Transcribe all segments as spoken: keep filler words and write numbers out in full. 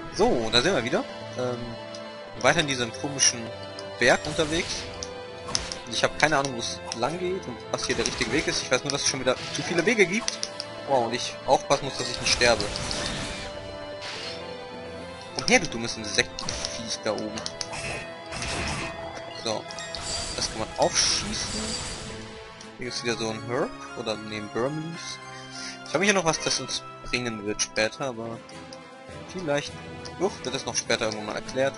So, da sind wir wieder. Ähm, weiter in diesem komischen Berg unterwegs. Ich habe keine Ahnung, wo es lang geht und was hier der richtige Weg ist. Ich weiß nur, dass es schon wieder zu viele Wege gibt. Wow, und ich aufpassen muss, dass ich nicht sterbe. Komm her, du dummes Insektviech da oben. So. Das kann man aufschießen. Hier ist wieder so ein Herb. Oder neben Burmleaves. Ich habe hier noch was, das uns bringen wird später, aber vielleicht Uff, wird das noch später irgendwann mal erklärt.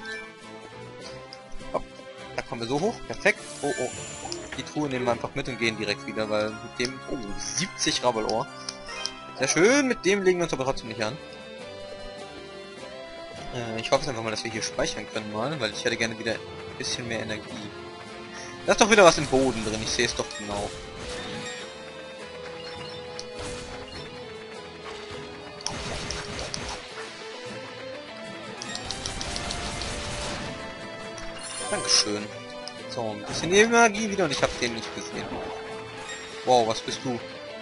Hopp, da kommen wir so hoch. Perfekt. Oh, oh. Die Truhe nehmen wir einfach mit und gehen direkt wieder, weil mit dem... Oh, siebzig Rabelohr. Sehr schön, mit dem legen wir uns aber trotzdem nicht an. Äh, ich hoffe jetzt einfach mal, dass wir hier speichern können mal, weil ich hätte gerne wieder ein bisschen mehr Energie. Da ist doch wieder was im Boden drin, ich sehe es doch genau. Dankeschön. So, ein bisschen Energie wieder und ich habe den nicht gesehen. Wow, was bist du?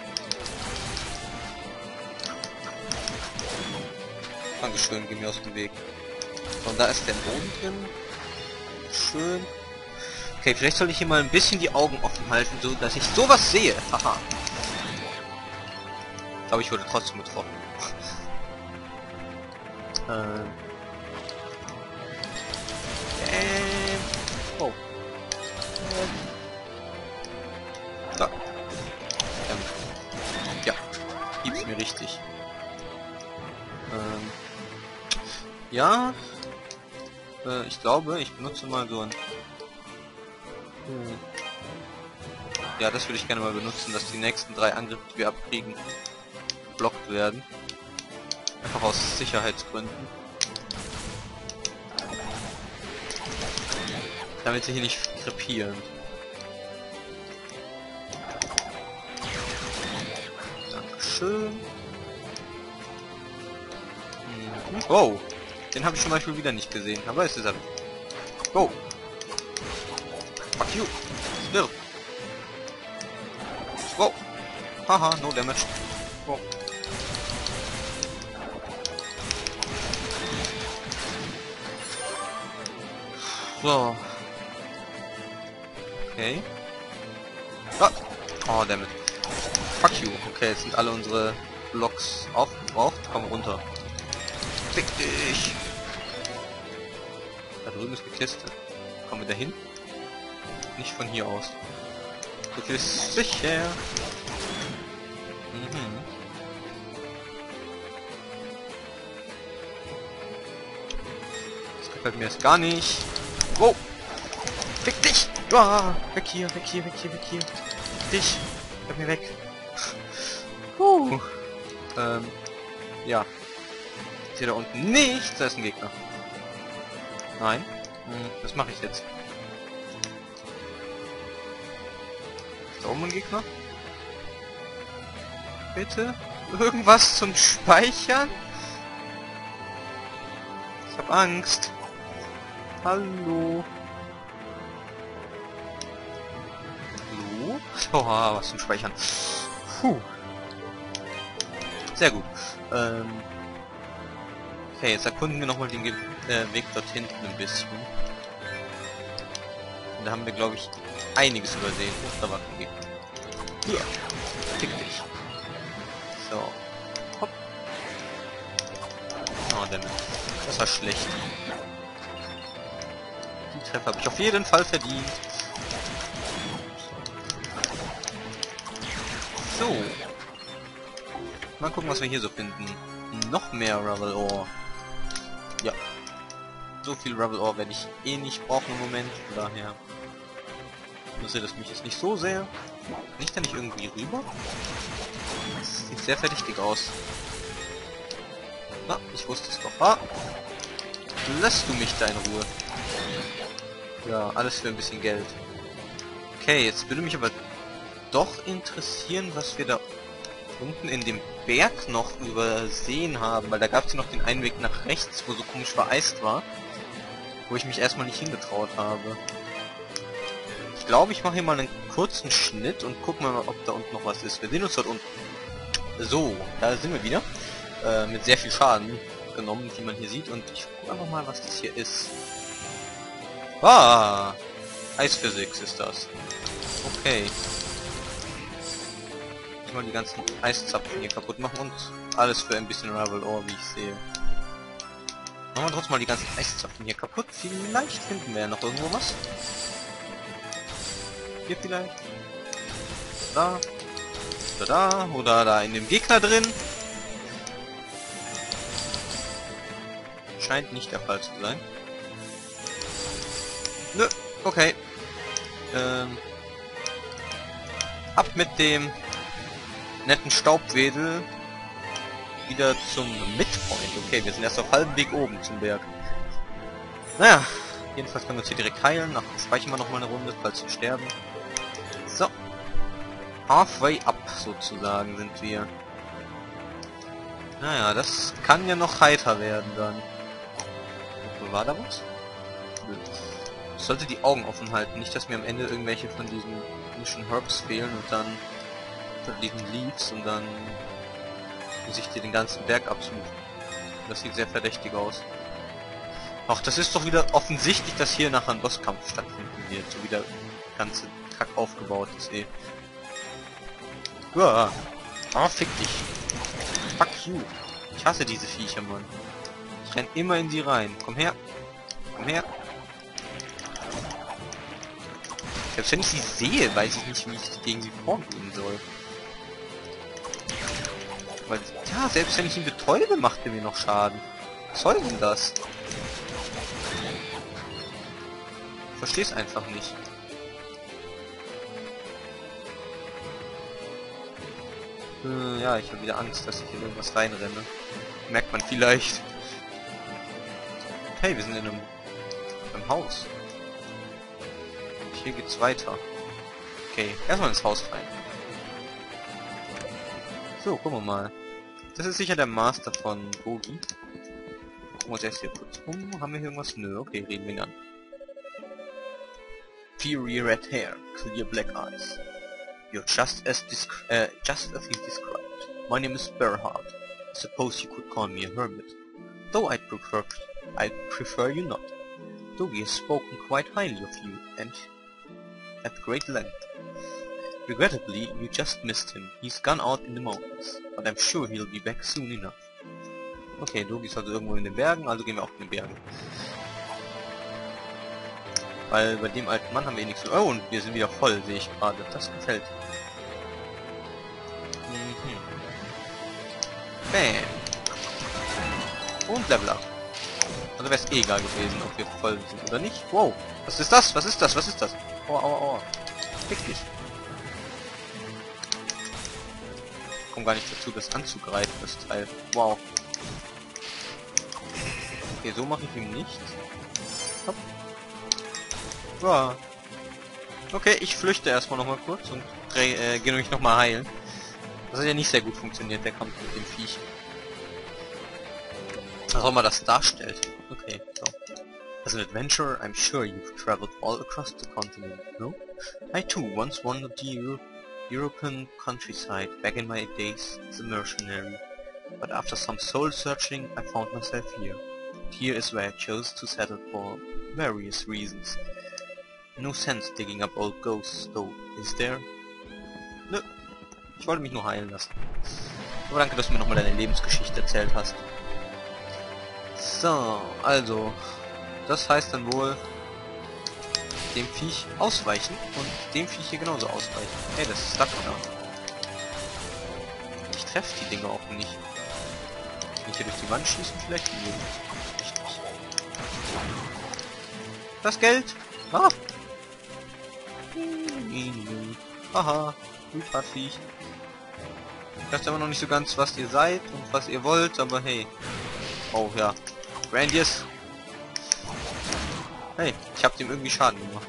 Dankeschön, geh mir aus dem Weg. So, und da ist der Boden drin. Schön. Okay, vielleicht soll ich hier mal ein bisschen die Augen offen halten, so dass ich sowas sehe. Haha. Aber ich wurde trotzdem getroffen. ähm. Ähm. Oh. Ähm. Da. Ähm. Ja. Gibt's mir richtig. Ähm. Ja. Äh, ich glaube, ich benutze mal so ein... Hm. Ja, das würde ich gerne mal benutzen, dass die nächsten drei Angriffe, die wir abkriegen, blockt werden. Einfach aus Sicherheitsgründen. Damit sie hier nicht krepieren. Dankeschön. Mhm. Oh, den habe ich zum Beispiel wieder nicht gesehen, aber es ist er. Oh. Fuck you. Stirb. Wow. Haha, no damage. Wow. So. Okay. Ah. Oh, damit. Fuck you. Okay, jetzt sind alle unsere Blocks aufgebraucht. Komm runter. Fick dich. Da drüben ist eine Kiste. Kommen wir da hin? Nicht von hier aus. So viel ist sicher. Mhm. Das gefällt mir jetzt gar nicht. Wow. Fick dich! Ah, weg hier, weg hier, weg hier, weg hier. Fick dich! Bleib mir weg. Uh. Ähm. Ja. Ich sehe da unten nichts. Da ist ein Gegner. Nein. Hm, was mache ich jetzt? Ist da oben ein Gegner? Bitte? Irgendwas zum Speichern? Ich hab Angst. Hallo? Hallo? Oh, was zum Speichern. Puh. Sehr gut. Ähm okay, jetzt erkunden wir nochmal den Ge äh, Weg dort hinten ein bisschen. Und da haben wir, glaube ich, einiges übersehen. Oh, da war ein Gegner. Hier. Fick dich. So. Hopp. Oh, damit. Das war schlecht. Die Treffer habe ich auf jeden Fall verdient. So. Mal gucken, was wir hier so finden. Noch mehr Ravelohr. Ja. So viel Ravelohr werde ich eh nicht brauchen im Moment. Von daher interessiert das mich jetzt nicht so sehr. Kann ich da nicht irgendwie rüber? Das sieht sehr verdächtig aus. Na, ich wusste es doch. Ah! Lässt du mich da in Ruhe? Ja, alles für ein bisschen Geld. Okay, jetzt würde mich aber doch interessieren, was wir da unten in dem Berg noch übersehen haben, weil da gab es ja noch den einen Weg nach rechts, wo so komisch vereist war, wo ich mich erstmal nicht hingetraut habe. Ich glaube, ich mache hier mal einen kurzen Schnitt und gucken mal, ob da unten noch was ist. Wir sehen uns dort unten. So, da sind wir wieder. Äh, mit sehr viel Schaden. genommen, die man hier sieht. Und ich gucke einfach mal, was das hier ist. Ah! Eisphysics ist das. Okay. Ich mal die ganzen Eiszapfen hier kaputt machen und alles für ein bisschen Rival Ore, wie ich sehe. Machen wir trotzdem mal die ganzen Eiszapfen hier kaputt. Vielleicht finden wir ja noch irgendwo was. Hier vielleicht. Da. Oder da. Oder da in dem Gegner drin. Scheint nicht der Fall zu sein. Nö. Okay. Ähm. Ab mit dem netten Staubwedel wieder zum Midpoint. Okay, wir sind erst auf halbem Weg oben zum Berg. Naja, jedenfalls können wir uns hier direkt heilen. Ach, speichern wir noch mal eine Runde, falls wir sterben. So. Halfway up, sozusagen, sind wir. Naja, das kann ja noch heiter werden dann. Wo war da was? Ich sollte die Augen offen halten, nicht dass mir am Ende irgendwelche von diesen Mission Herbs fehlen und dann von diesen Leaves und dann muss ich dir den ganzen Berg absuchen. Das sieht sehr verdächtig aus. Ach, das ist doch wieder offensichtlich, dass hier nachher ein Bosskampf stattfinden wird, so wie der ganze Kack aufgebaut ist eh. Uah. Ah, fick dich. Fuck you. Ich hasse diese Viecher, Mann. Ich renn immer in sie rein. Komm her. Komm her. Selbst wenn ich sie sehe, weiß ich nicht, wie ich gegen sie vorgehen soll. Weil, ja, selbst wenn ich ihn betäube, macht er mir noch Schaden. Was soll denn das? Ich versteh's einfach nicht. Äh, ja, ich habe wieder Angst, dass ich in irgendwas reinrenne. Merkt man vielleicht. Hey, wir sind in einem, einem Haus. Und hier geht's weiter. Okay, erstmal ins Haus rein. So, gucken wir mal. Das ist sicher der Master von Gogi. Gucken wir uns erst hier kurz um. Haben wir hier irgendwas? Nö, okay, reden wir ihn an. Fiery red hair, clear black eyes. You're just as uh, just as he described. My name is Berhard. I suppose you could call me a hermit. Though I'd prefer I'd prefer you not. Dogi has spoken quite highly of you, and at great length. Regrettably, you just missed him. He's gone out in the mountains, but I'm sure he'll be back soon enough. Okay, Dogi ist also irgendwo in den Bergen, also gehen wir auch in den Bergen. Weil bei dem alten Mann haben wir eh nichts zu... Oh, und wir sind wieder voll, sehe ich gerade. Das gefällt. Mhm. Bam. Und Level up. Also wäre es eh egal gewesen, ob wir voll sind oder nicht. Wow, was ist das? Was ist das? Was ist das? Aua, aua, aua. Fick dich. Ich komme gar nicht dazu, das anzugreifen, das Teil. Wow. Okay, so mache ich ihm nicht. Hopp. Ja. Okay, ich flüchte erstmal noch mal kurz und äh, gehe mich noch mal heilen. Das hat ja nicht sehr gut funktioniert, der Kampf mit dem Viech. Was auch immer das darstellt. Okay, so. As an adventurer, I'm sure you've traveled all across the continent, no? I too once wandered the Euro European countryside back in my days as a mercenary. But after some soul searching, I found myself here. Here is where I chose to settle for various reasons. No sense digging up old ghosts, though, is there? Nö. Ich wollte mich nur heilen lassen. Aber danke, dass du mir nochmal deine Lebensgeschichte erzählt hast. So, also. Das heißt dann wohl dem Viech ausweichen und dem Viech hier genauso ausweichen. Hey, das ist stuck da. Ich treffe die Dinge auch nicht. Kann ich hier durch die Wand schießen vielleicht? Nee, richtig. Das Geld! Ah! Haha, du Viech. Ich weiß aber noch nicht so ganz, was ihr seid und was ihr wollt, aber hey. Oh ja. Grandius. Hey, ich hab dem irgendwie Schaden gemacht.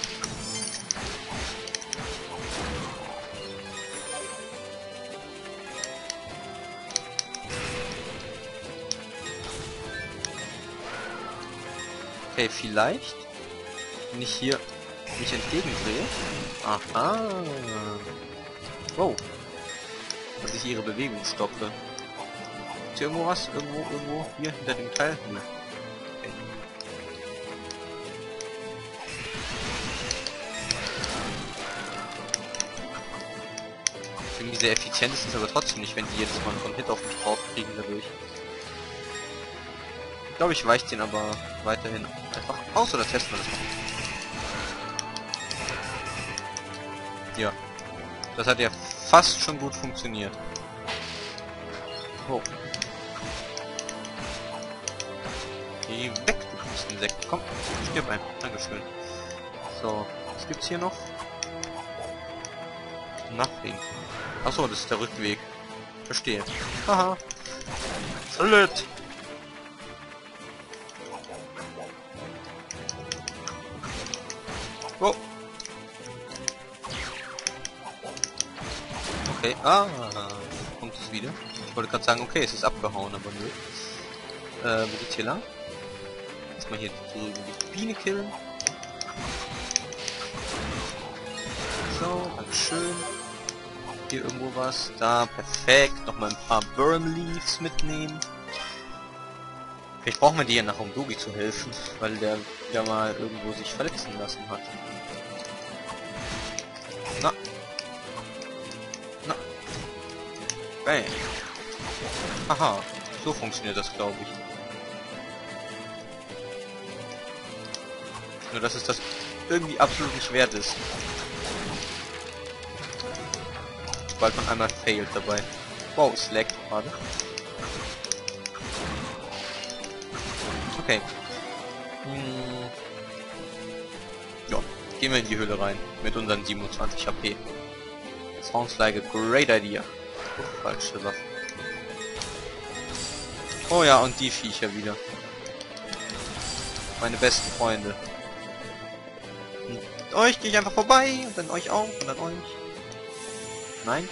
Okay, vielleicht, wenn ich hier mich entgegendrehe. Aha. Wow. Dass ich ihre Bewegung stoppe. Gibt's hier irgendwo was? Irgendwo, irgendwo? Hier, hinter dem Teil? Nee. Okay. Irgendwie sehr effizient ist es aber trotzdem nicht, wenn die jedes Mal von Hit auf mich drauf kriegen dadurch. Ich glaube, ich weiche den aber weiterhin einfach aus, oder testen wir das mal? Ja. Das hat ja fast schon gut funktioniert. Oh. Geh weg, du bist Insekt. Komm, stirb ein. Dankeschön. So, was gibt's hier noch? Nothing. Achso, das ist der Rückweg. Verstehe. Haha. Salut! Oh. Okay, ah, kommt es wieder. Ich wollte gerade sagen, okay, es ist abgehauen, aber nö. Äh, wo geht's hier lang? Erstmal hier drüben die Biene killen. So, schön. Hier irgendwo was. Da, perfekt. Nochmal ein paar Worm Leaves mitnehmen. Vielleicht brauchen wir die ja nach, um Dogi zu helfen, weil der ja mal irgendwo sich verletzen lassen hat. Na. Na. Bang. Aha. So funktioniert das, glaube ich. Nur, dass es das irgendwie absolut nicht wert ist. Sobald man einmal failt dabei. Wow, es laggt gerade. Okay. Hm. Ja, gehen wir in die Höhle rein. Mit unseren siebenundzwanzig H P. Sounds like a great idea. Oh, falsche Waffe. Oh ja, und die Viecher wieder. Meine besten Freunde. Und euch gehe ich einfach vorbei und dann euch auch und dann euch. Nein.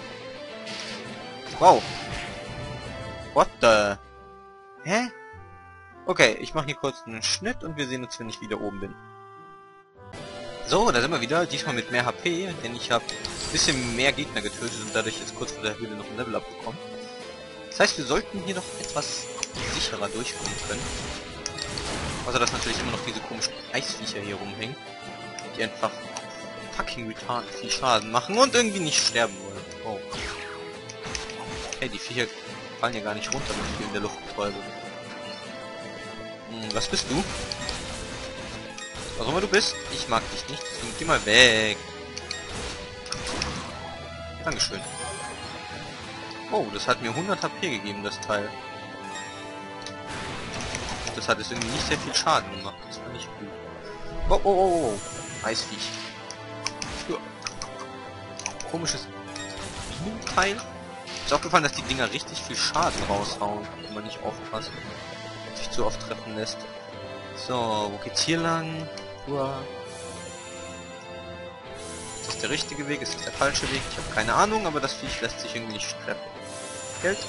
Wow. What the? Hä? Okay, ich mache hier kurz einen Schnitt und wir sehen uns, wenn ich wieder oben bin. So, da sind wir wieder. Diesmal mit mehr H P, denn ich habe ein bisschen mehr Gegner getötet und dadurch jetzt kurz vor der Höhle noch ein Level abbekommen. Das heißt, wir sollten hier noch etwas sicherer durchkommen können. Außer dass natürlich immer noch diese komischen Eisviecher hier rumhängen, die einfach fucking retarded viel Schaden machen und irgendwie nicht sterben wollen. Oh. Hey, die Viecher fallen ja gar nicht runter, wenn ich hier in der Luft betäube. Hm, was bist du? Was auch immer du bist, ich mag dich nicht, deswegen geh mal weg. Dankeschön. Oh, das hat mir hundert H P gegeben, das Teil. Und das hat es irgendwie nicht sehr viel Schaden gemacht, das fand ich gut. Oh, oh, oh, oh. Eisviech. Ja. Komisches Bienenteil. Ist aufgefallen, dass die Dinger richtig viel Schaden raushauen, wenn man nicht aufpasst. Sich zu oft treffen lässt. So, wo geht's hier lang? Uah. Ist das der richtige Weg? Ist das der falsche Weg? Ich habe keine Ahnung, aber das Viech lässt sich irgendwie nicht treffen. Geld?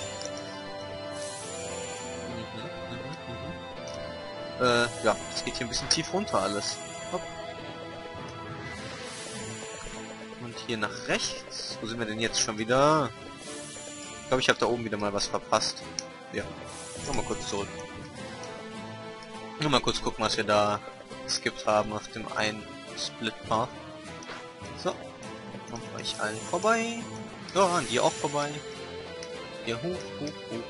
Mhm, mhm, mhm. Äh, ja, es geht hier ein bisschen tief runter alles. Hopp. Und hier nach rechts. Wo sind wir denn jetzt schon wieder? Ich glaube, ich habe da oben wieder mal was verpasst. Ja. Nochmal kurz zurück. Nur mal kurz gucken, was wir da geskippt haben auf dem einen Split-Path. So. Dann fahre ich allen vorbei. So, an die auch vorbei. Hier hoch, hoch, hoch.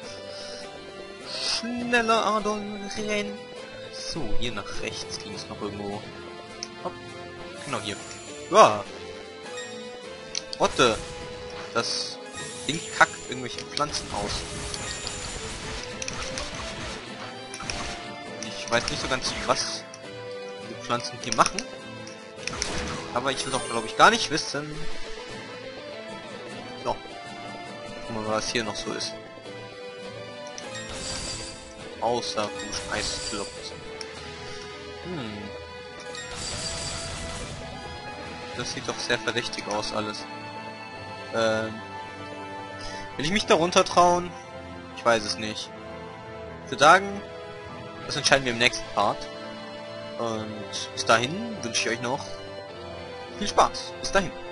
Schneller, Adol, renn. So, hier nach rechts ging es noch irgendwo. Hopp. Genau hier. Ja. What the? Das Ding kackt irgendwelche Pflanzen aus. Ich weiß nicht so ganz, was die Pflanzen hier machen. Aber ich will auch, glaube ich, gar nicht wissen. So. Gucken wir mal, was hier noch so ist. Außer komischen Eisklopfen. Hm. Das sieht doch sehr verdächtig aus alles. Ähm. Will ich mich darunter trauen? Ich weiß es nicht. Ich würde sagen, das entscheiden wir im nächsten Part. Und bis dahin wünsche ich euch noch viel Spaß. Bis dahin.